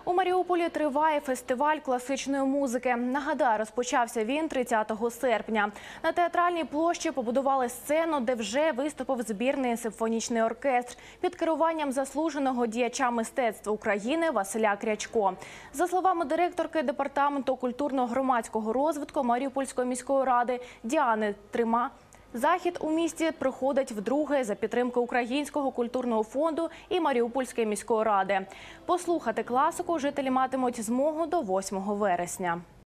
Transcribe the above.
У Маріуполі триває фестиваль класичної музики. Нагадаю, розпочався він 30 серпня. На Театральній площі побудували сцену, де вже виступив збірний симфонічний оркестр під керуванням заслуженого діяча мистецтва України Василя Крячко. За словами директорки Департаменту культурно-громадського розвитку Маріупольської міської ради Діани Трима, захід у місті проходить вдруге за підтримки Українського культурного фонду і Маріупольської міської ради. Послухати класику жителі матимуть змогу до 8 вересня.